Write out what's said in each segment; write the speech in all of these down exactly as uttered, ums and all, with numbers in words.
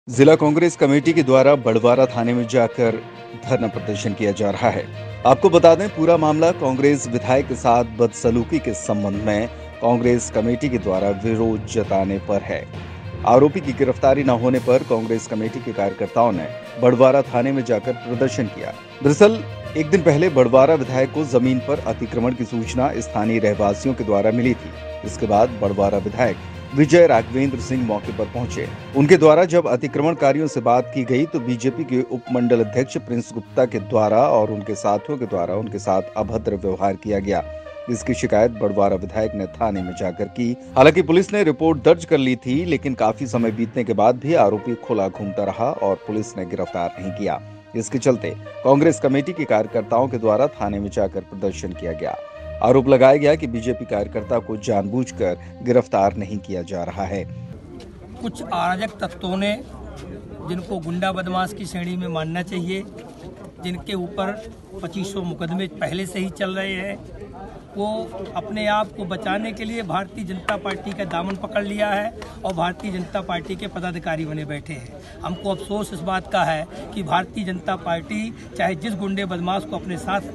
जिला कांग्रेस कमेटी के द्वारा बड़वारा थाने में जाकर धरना प्रदर्शन किया जा रहा है। आपको बता दें, पूरा मामला कांग्रेस विधायक के साथ बदसलूकी के संबंध में कांग्रेस कमेटी के द्वारा विरोध जताने पर है। आरोपी की गिरफ्तारी न होने पर कांग्रेस कमेटी के कार्यकर्ताओं ने बड़वारा थाने में जाकर प्रदर्शन किया। दरअसल एक दिन पहले बड़वारा विधायक को जमीन पर अतिक्रमण की सूचना स्थानीय रहवासियों के द्वारा मिली थी। इसके बाद बड़वारा विधायक विजय राघवेंद्र सिंह मौके पर पहुंचे। उनके द्वारा जब अतिक्रमणकारियों से बात की गई तो बीजेपी के उप मंडल अध्यक्ष प्रिंस गुप्ता के द्वारा और उनके साथियों के द्वारा उनके साथ अभद्र व्यवहार किया गया। इसकी शिकायत बड़वारा विधायक ने थाने में जाकर की। हालांकि पुलिस ने रिपोर्ट दर्ज कर ली थी, लेकिन काफी समय बीतने के बाद भी आरोपी खुला घूमता रहा और पुलिस ने गिरफ्तार नहीं किया। इसके चलते कांग्रेस कमेटी के कार्यकर्ताओं के द्वारा थाने में जाकर प्रदर्शन किया गया। आरोप लगाया गया कि बीजेपी कार्यकर्ता को जानबूझकर गिरफ्तार नहीं किया जा रहा है। कुछ अराजक तत्वों ने, जिनको गुंडा बदमाश की श्रेणी में मानना चाहिए, जिनके ऊपर पच्चीस सौ मुकदमे पहले से ही चल रहे हैं, वो अपने आप को बचाने के लिए भारतीय जनता पार्टी का दामन पकड़ लिया है और भारतीय जनता पार्टी के पदाधिकारी बने बैठे हैं। हमको अफसोस इस बात का है कि भारतीय जनता पार्टी चाहे जिस गुंडे बदमाश को अपने साथ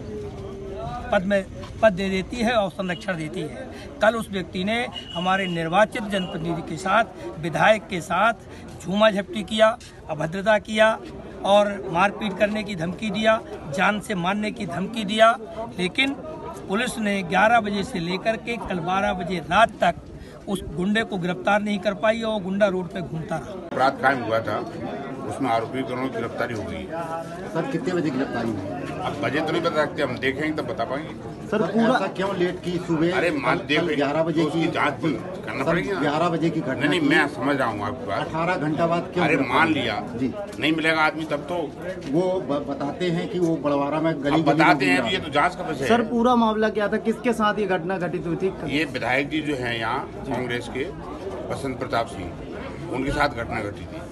पद में पद दे देती है और संरक्षण देती है। कल उस व्यक्ति ने हमारे निर्वाचित जनप्रतिनिधि के साथ, विधायक के साथ झूमा झपटी किया, अभद्रता किया और मारपीट करने की धमकी दिया, जान से मारने की धमकी दिया। लेकिन पुलिस ने ग्यारह बजे से लेकर के कल बारह बजे रात तक उस गुंडे को गिरफ्तार नहीं कर पाई और गुंडा रोड पे घूमता रहा। अपराध कायम हुआ था, उसमें आरोपी दोनों की गिरफ्तारी हो गई। सर कितने बजे गिरफ्तारी हुई? अब बजे तो नहीं बता सकते, हम देखेंगे तब बता पाएंगे। सर पूरा क्यों लेट की? सुबह अरे मान देख ग्यारह बजे तो की जांच करना पड़ेगी ना। ग्यारह बजे की घटना। नहीं नहीं मैं समझ रहा हूँ आपकी बात। अठारह घंटा बाद क्यों? अरे मान लिया जी, नहीं मिलेगा आदमी तब तो वो बताते हैं कि वो बड़वारा में गली बताते हैं। ये तो जांच का विषय है। सर पूरा मामला क्या था, किसके साथ ये घटना घटित हुई थी? ये विधायक जी जो है यहाँ कांग्रेस के बसंत प्रताप सिंह, उनके साथ घटना घटी थी।